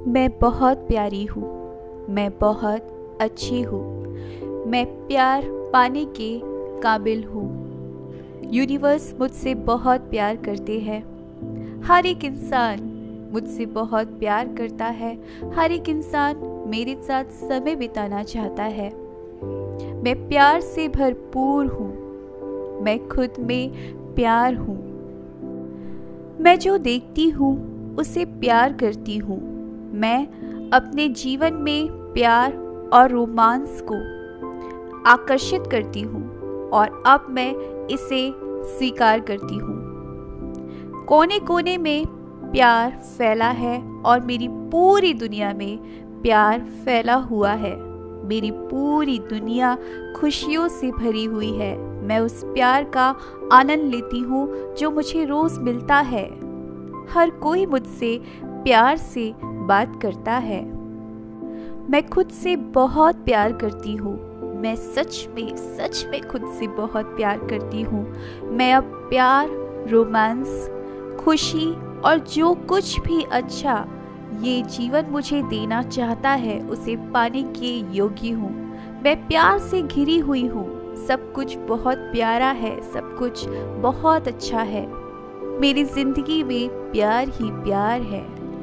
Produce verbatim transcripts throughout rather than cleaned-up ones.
मैं बहुत प्यारी हूँ, मैं बहुत अच्छी हूँ, मैं प्यार पाने के काबिल हूँ। यूनिवर्स मुझसे बहुत प्यार करते हैं। हर एक इंसान मुझसे बहुत प्यार करता है। हर एक इंसान मेरे साथ समय बिताना चाहता है। मैं प्यार से भरपूर हूँ। मैं खुद में प्यार हूँ। मैं जो देखती हूँ उसे प्यार करती हूँ। मैं अपने जीवन में प्यार और रोमांस को आकर्षित करती हूँ और अब मैं इसे स्वीकार करती हूँ। कोने कोने में प्यार फैला है और मेरी पूरी दुनिया में प्यार फैला हुआ है। मेरी पूरी दुनिया खुशियों से भरी हुई है। मैं उस प्यार का आनंद लेती हूँ जो मुझे रोज मिलता है। हर कोई मुझसे प्यार से बात करता है। मैं खुद से बहुत प्यार करती हूँ। मैं सच में सच में खुद से बहुत प्यार करती हूँ। मैं अब प्यार, रोमांस, खुशी और जो कुछ भी अच्छा ये जीवन मुझे देना चाहता है उसे पाने के योग्य हूँ। मैं प्यार से घिरी हुई हूँ। सब कुछ बहुत प्यारा है, सब कुछ बहुत अच्छा है। मेरी जिंदगी में प्यार ही प्यार है।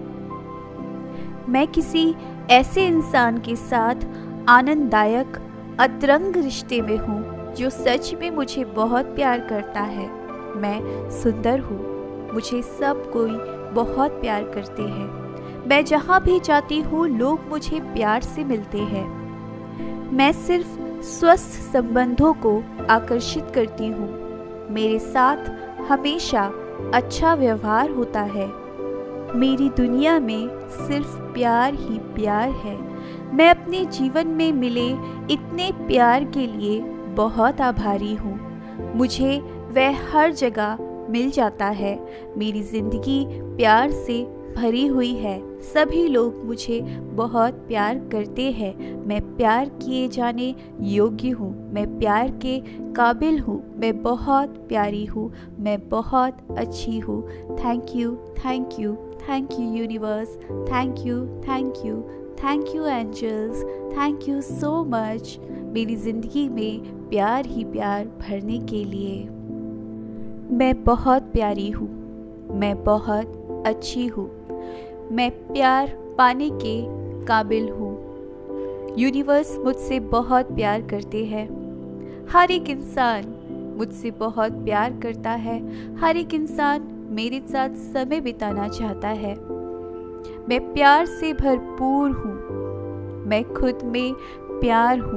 मैं किसी ऐसे इंसान के साथ आनंददायक अतरंग रिश्ते में हूँ जो सच में मुझे बहुत प्यार करता है। मैं सुंदर हूँ। मुझे सब कोई बहुत प्यार करते हैं। मैं जहाँ भी जाती हूँ लोग मुझे प्यार से मिलते हैं। मैं सिर्फ स्वस्थ संबंधों को आकर्षित करती हूँ। मेरे साथ हमेशा अच्छा व्यवहार होता है। मेरी दुनिया में सिर्फ प्यार ही प्यार है। मैं अपने जीवन में मिले इतने प्यार के लिए बहुत आभारी हूँ। मुझे वह हर जगह मिल जाता है। मेरी जिंदगी प्यार से भरी हुई है। सभी लोग मुझे बहुत प्यार करते हैं। मैं प्यार किए जाने योग्य हूँ। मैं प्यार के काबिल हूँ। मैं बहुत प्यारी हूँ। मैं बहुत अच्छी हूँ। Thank you, thank you, thank you universe. Thank you, thank you, thank you angels. Thank you so much मेरी ज़िंदगी में प्यार ही प्यार भरने के लिए। मैं बहुत प्यारी हूँ। मैं बहुत अच्छी हूँ। मैं प्यार पाने के काबिल हूँ। यूनिवर्स मुझसे बहुत प्यार करते हैं। हर एक इंसान मुझसे बहुत प्यार करता है। हर एक इंसान मेरे साथ समय बिताना चाहता है। मैं प्यार से भरपूर हूँ। मैं खुद में प्यार हूँ।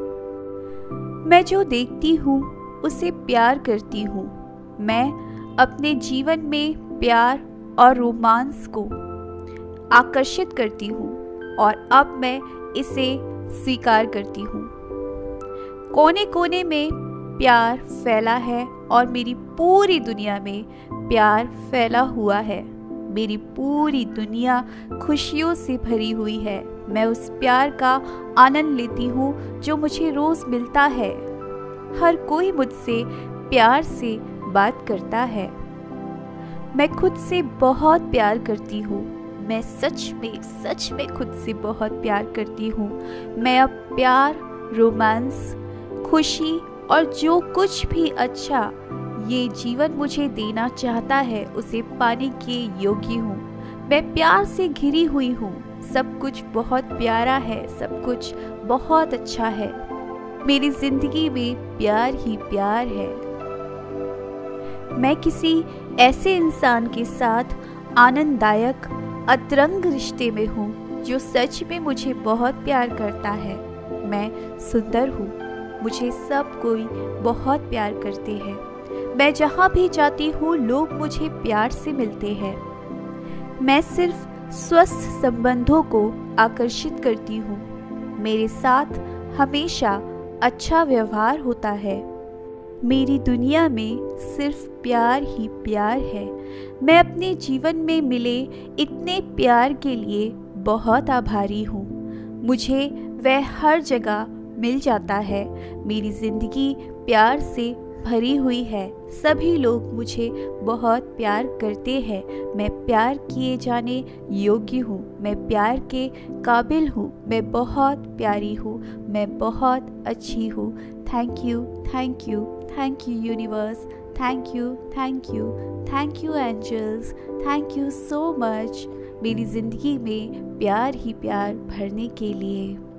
मैं जो देखती हूँ उसे प्यार करती हूँ। मैं अपने जीवन में प्यार और रोमांस को आकर्षित करती हूँ और अब मैं इसे स्वीकार करती हूँ। कोने कोने में प्यार फैला है और मेरी पूरी दुनिया में प्यार फैला हुआ है। मेरी पूरी दुनिया खुशियों से भरी हुई है। मैं उस प्यार का आनंद लेती हूँ जो मुझे रोज मिलता है। हर कोई मुझसे प्यार से बात करता है। मैं खुद से बहुत प्यार करती हूँ। मैं सच में सच में खुद से बहुत प्यार करती हूँ। मैं अब प्यार, रोमांस, खुशी और जो कुछ भी अच्छा ये जीवन मुझे देना चाहता है उसे पाने के योग्य हूँ। मैं प्यार से घिरी हुई हूँ। सब कुछ बहुत प्यारा है, सब कुछ बहुत अच्छा है। मेरी जिंदगी में प्यार ही प्यार है। मैं किसी ऐसे इंसान के साथ आनंददायक अतरंग रिश्ते में हूँ जो सच में मुझे बहुत प्यार करता है। मैं सुंदर हूँ। मुझे सब कोई बहुत प्यार करते हैं। मैं जहाँ भी जाती हूँ लोग मुझे प्यार से मिलते हैं। मैं सिर्फ स्वस्थ संबंधों को आकर्षित करती हूँ। मेरे साथ हमेशा अच्छा व्यवहार होता है। मेरी दुनिया में सिर्फ प्यार ही प्यार है। मैं अपने जीवन में मिले इतने प्यार के लिए बहुत आभारी हूँ। मुझे वह हर जगह मिल जाता है। मेरी जिंदगी प्यार से भरी हुई है। सभी लोग मुझे बहुत प्यार करते हैं। मैं प्यार किए जाने योग्य हूँ। मैं प्यार के काबिल हूँ। मैं बहुत प्यारी हूँ। मैं बहुत अच्छी हूँ। Thank you, thank you, thank you universe. Thank you, thank you, thank you angels. Thank you so much मेरी ज़िंदगी में प्यार ही प्यार भरने के लिए।